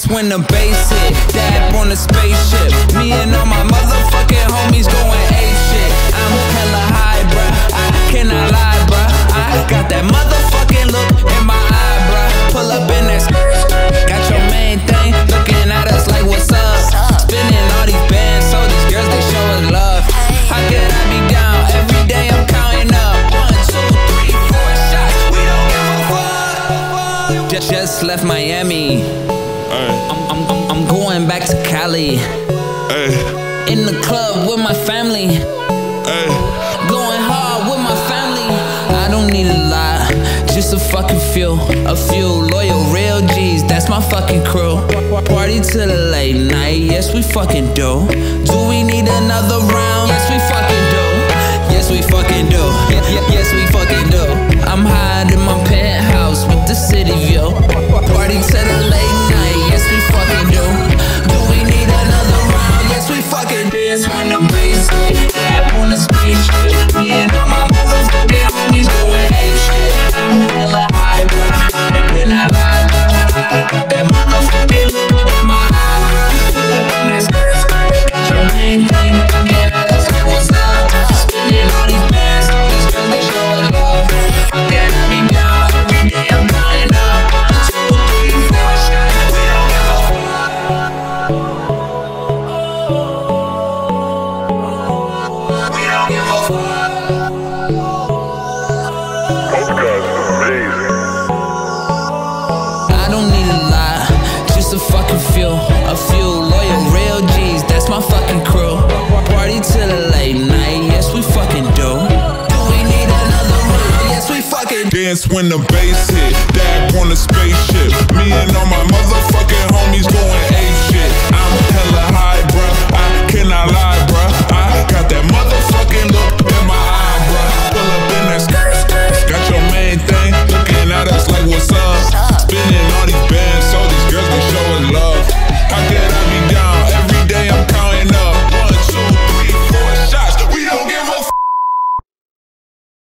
dance when the bass hit. Dab on a spaceship. Me and all my motherfucking homies going ape shit. I'm hella high, bruh. I cannot lie, bruh. I got that motherfucking look in my eye, bruh. Pull up in that skirt. Got your main thing looking at us like what's up. Spinning all these bands, so these girls they show us love. How can I be down? Every day I'm counting up. 1, 2, 3, 4 shots. We don't give a fuck. Just left Miami. I'm going back to Cali. In the club with my family. Going hard with my family. I don't need a lot, just a fucking few. A few loyal real G's, that's my fucking crew. Party till the late night, yes we fucking do. Do we need another round? Yes we fucking do. Yes we fucking do. Yes we fucking do. I'm high in my penthouse with the city view. Party till the late night, yes we fucking do. Do we need another round? Yes we fucking dance when the bass hit. Tap on the spaceship. Me and all my motherfucking homies going ape shit. I'm hella high, bruh. I cannot lie, bruh. That motherfucking look in my eye. Pull up in that skirt. Got your main thing looking at us like what's up. Spinning all these bands, all these girls they show us love. How can I be down? Every day I'm counting up. 1, 2, 3, 4 shots. We don't give a fuck. We don't give a fuck. I don't need a lot, just a fucking few. A few loyal real G's, that's my fucking crew. Party till the late night, yes we fucking do. Do we need another round? Yes we fucking dance when the bass hit. Dab on the spaceship.